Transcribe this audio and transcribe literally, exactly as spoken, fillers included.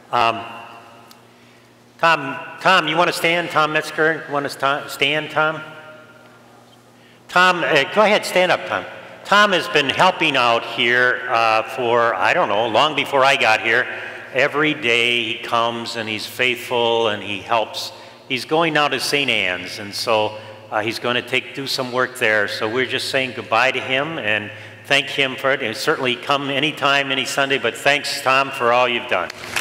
Um, Tom, Tom, you want to stand? Tom Metzger, you want to stand, Tom? Tom, uh, go ahead, stand up, Tom. Tom has been helping out here uh, for, I don't know, long before I got here. Every day he comes and he's faithful and he helps. He's going now to Saint Anne's, and so uh, he's going to take do some work there. So we're just saying goodbye to him and thank him for it. And certainly come anytime, any Sunday, but thanks, Tom, for all you've done.